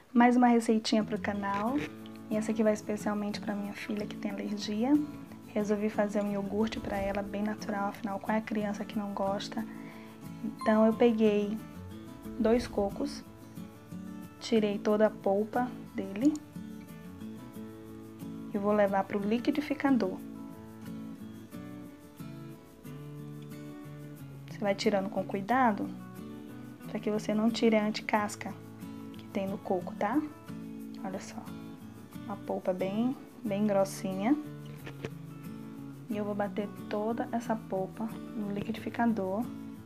Mais uma receitinha pro canal. E essa aqui vai especialmente para minha filha que tem alergia. Resolvi fazer um iogurte para ela, bem natural, afinal, qual é a criança que não gosta? Então eu peguei 2 cocos, tirei toda a polpa dele e vou levar para o liquidificador. Você vai tirando com cuidado, para que você não tire a anticasca que tem no coco, tá? Olha só, uma polpa bem grossinha. E eu vou bater toda essa polpa no liquidificador.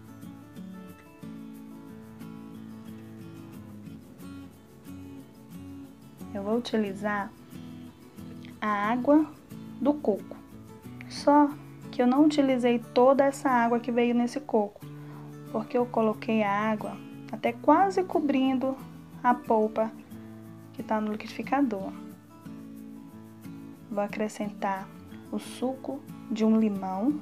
Eu vou utilizar a água do coco. Só que eu não utilizei toda essa água que veio nesse coco, porque eu coloquei a água até quase cobrindo a polpa que está no liquidificador. Vou acrescentar o suco de um limão,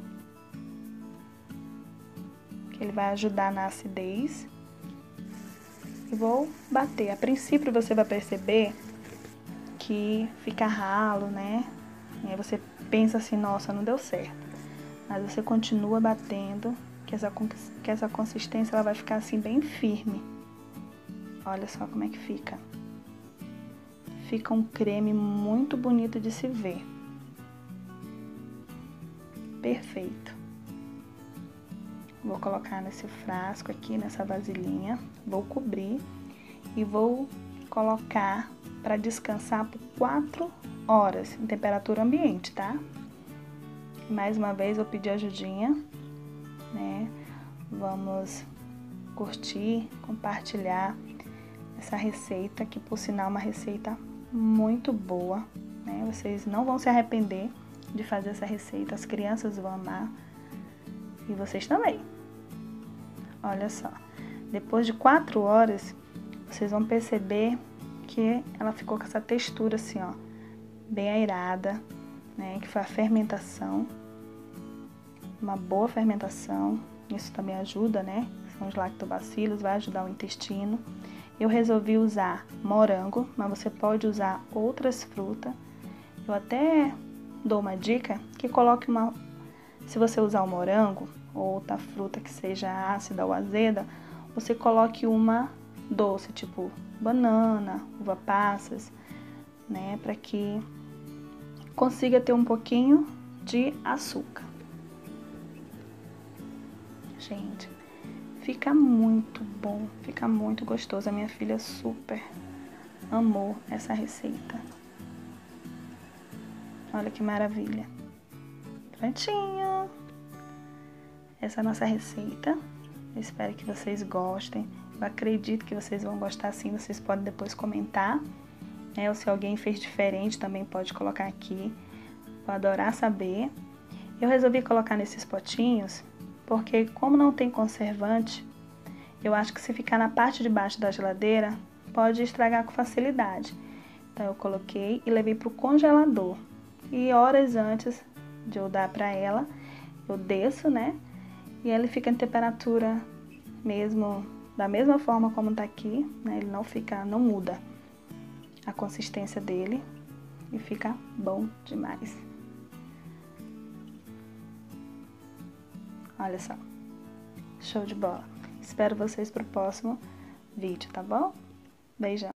que ele vai ajudar na acidez. E vou bater. A princípio você vai perceber que fica ralo, né? E aí você pensa assim, nossa, não deu certo. Mas você continua batendo, que essa consistência ela vai ficar assim bem firme. Olha só como é que fica. Fica um creme muito bonito de se ver. Perfeito. Vou colocar nesse frasco aqui, nessa vasilhinha. Vou cobrir e vou colocar para descansar por 4 horas em temperatura ambiente, tá? Mais uma vez vou pedir ajudinha, né? Vamos curtir, compartilhar essa receita, que por sinal é uma receita muito boa, né? Vocês não vão se arrepender de fazer essa receita, as crianças vão amar e vocês também. Olha só, depois de 4 horas, vocês vão perceber que ela ficou com essa textura assim, ó, bem airada, né? Que foi a fermentação, uma boa fermentação, isso também ajuda, né? São os lactobacilos, vai ajudar o intestino. Eu resolvi usar morango, mas você pode usar outras frutas. Eu até dou uma dica que coloque se você usar o morango ou outra fruta que seja ácida ou azeda, você coloque uma doce, tipo banana, uva passas, né, para que consiga ter um pouquinho de açúcar. Gente, fica muito bom, fica muito gostoso. A minha filha super amou essa receita. Olha que maravilha. Prontinho! Essa é a nossa receita. Eu espero que vocês gostem. Eu acredito que vocês vão gostar sim. Vocês podem depois comentar, né? Ou se alguém fez diferente, também pode colocar aqui. Vou adorar saber. Eu resolvi colocar nesses potinhos, porque como não tem conservante, eu acho que se ficar na parte de baixo da geladeira, pode estragar com facilidade. Então eu coloquei e levei para o congelador. E horas antes de eu dar para ela, eu desço, né? E ele fica em temperatura mesmo, da mesma forma como tá aqui, né? Ele não muda a consistência dele e fica bom demais. Olha só, show de bola. Espero vocês pro próximo vídeo, tá bom? Beijão.